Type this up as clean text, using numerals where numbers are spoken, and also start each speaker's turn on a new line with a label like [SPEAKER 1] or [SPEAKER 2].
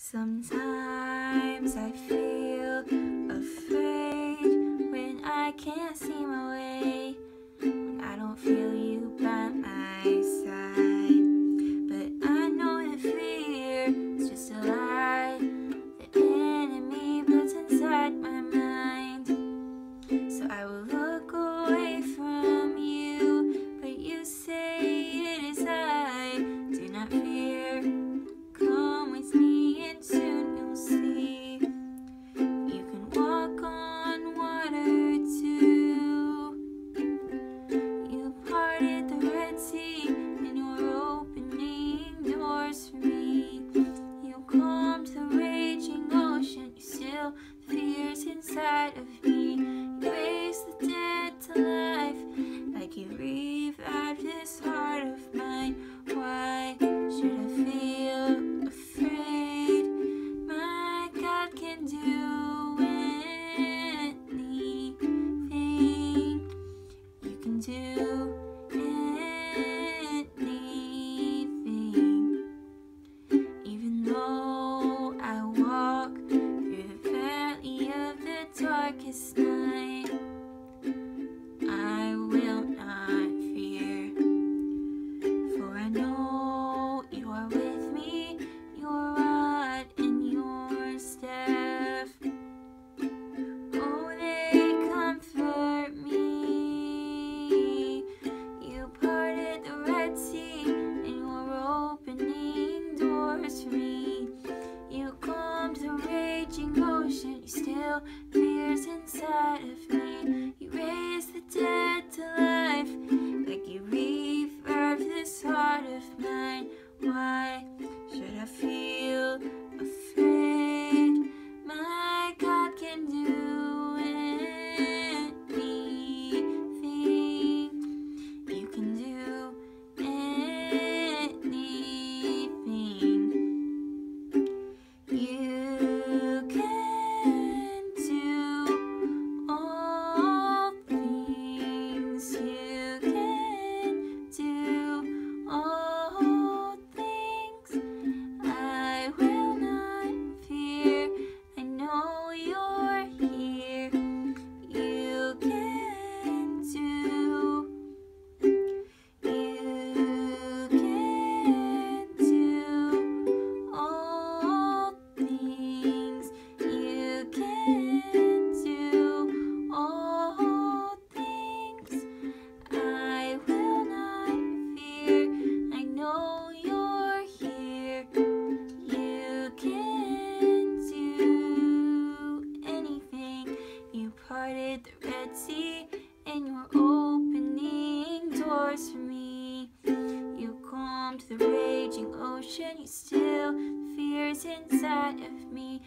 [SPEAKER 1] Sometimes I feel afraid when I can't see my way, when I don't feel you by my side. But I know that fear is just a lie the enemy puts inside my mind. So I will look away from you, but you say it is I. Do not fear, come with me and soon you'll see. You can walk on water too. You parted the Red Sea and you're opening doors for me. You calmed the raging ocean, you still fears inside of me. You raised the dead to life, like you revived this heart of mine. Why should I feel afraid? My God can do anything. You can do anything. Even though I walk through the valley of the darkest night, I will not fear, for I know you are with me, your rod and your staff. Oh, they comfort me. You parted the Red Sea and you're opening doors for me. You calmed the raging ocean, you still fears inside of me. You raised the dead to life, like you revived this heart of mine. Why should I feel afraid? My God can do anything. You can do anything. You can do all things. You can do all things. I will not fear. I know you're here. You can do. You can do all things. You can do all things. I will not fear. I know you're here. You can do anything. You parted the Red Sea and you're opening doors for me. You calmed the raging ocean, you still fears inside of me.